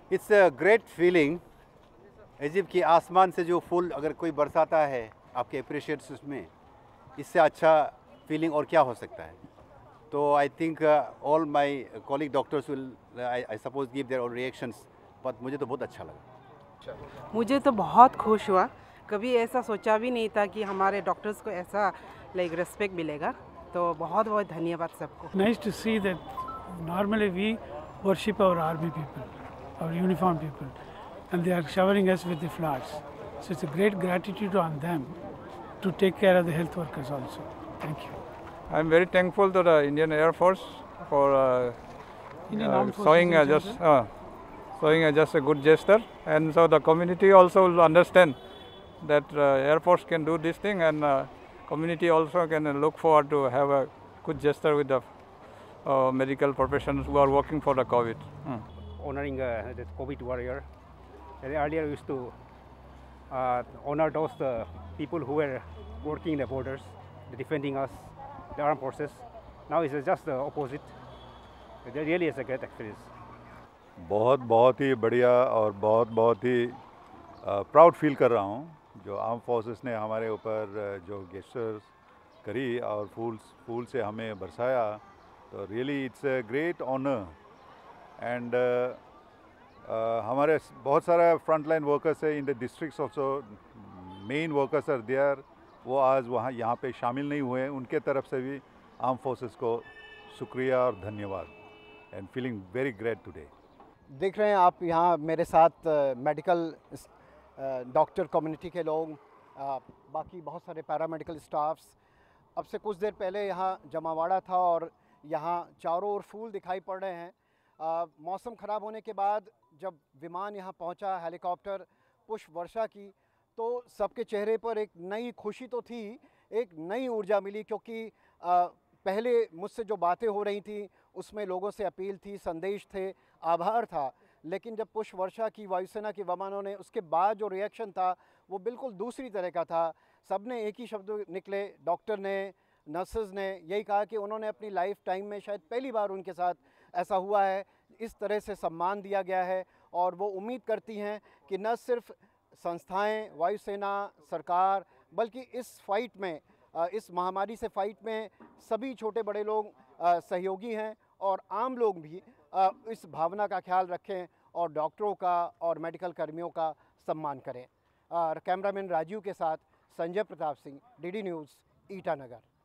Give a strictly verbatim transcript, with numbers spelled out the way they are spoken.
It's a great feeling, Egypt की आसमान से जो फूल अगर कोई बरसाता है आपके अप्रिशिएट्स उसमें, इससे अच्छा फीलिंग और क्या हो सकता है। तो I think all my colleague doctors will I suppose give their own reactions, but मुझे तो बहुत अच्छा लगा। मुझे तो बहुत खुश हुआ, कभी ऐसा सोचा भी नहीं था कि हमारे डॉक्टर्स को ऐसा लाइक रिस्पेक्ट मिलेगा। तो बहुत बहुत धन्यवाद सबको। Nice to see that normally we worship our army people, our uniformed people, and they are showering us with the flowers. So it's a great gratitude on them to take care of the health workers also. Thank you. I'm very thankful to the Indian Air Force for uh, Indian uh, Armed Forces showing in uh, just general. uh, showing uh, just a good gesture, and so the community also will understand that uh, Air Force can do this thing, and uh, community also can uh, look forward to have a good gesture with the uh, medical professionals who are working for the COVID. Hmm. Honoring uh, the COVID warrior. And earlier we used to uh, honor those uh, people who were working in the borders, defending us, the armed forces. Now it's just the opposite. It really is a great experience. बहुत बहुत ही बढ़िया और बहुत बहुत ही proud feel कर रहा हूँ जो आर्म फोर्सेस ने हमारे ऊपर जो गेस्टर्स करी और फूल फूल से हमें बरसाया। तो really it's a great honour and हमारे बहुत सारा फ्रंट लाइन वर्कर्स है in the districts also, main workers are there, वो आज वहाँ यहाँ पे शामिल नहीं हुए, उनके तरफ से भी आर्म फोर्सेस को शुक्रिया और धन्यवाद and feeling very great today. देख रहे हैं आप यहाँ मेरे साथ मेडिकल डॉक्टर कम्युनिटी के लोग, आ, बाकी बहुत सारे पैरामेडिकल स्टाफ्स। अब से कुछ देर पहले यहाँ जमावाड़ा था और यहाँ चारों ओर फूल दिखाई पड़ रहे हैं। आ, मौसम ख़राब होने के बाद जब विमान यहाँ पहुँचा, हेलीकॉप्टर पुष्प वर्षा की, तो सबके चेहरे पर एक नई खुशी तो थी, एक नई ऊर्जा मिली, क्योंकि आ, पहले मुझसे जो बातें हो रही थी उसमें लोगों से अपील थी, संदेश थे, आभार था। लेकिन जब पुष्प वर्षा की वायुसेना के विमानों ने, उसके बाद जो रिएक्शन था वो बिल्कुल दूसरी तरह का था। सब ने एक ही शब्द निकले, डॉक्टर ने, नर्सेज ने यही कहा कि उन्होंने अपनी लाइफ टाइम में शायद पहली बार उनके साथ ऐसा हुआ है, इस तरह से सम्मान दिया गया है। और वो उम्मीद करती हैं कि न सिर्फ संस्थाएं, वायुसेना, सरकार, बल्कि इस फाइट में, इस महामारी से फाइट में सभी छोटे बड़े लोग सहयोगी हैं और आम लोग भी इस भावना का ख्याल रखें और डॉक्टरों का और मेडिकल कर्मियों का सम्मान करें। कैमरामैन राजीव के साथ Sanjay Pratap Singh, D D News, Itanagar.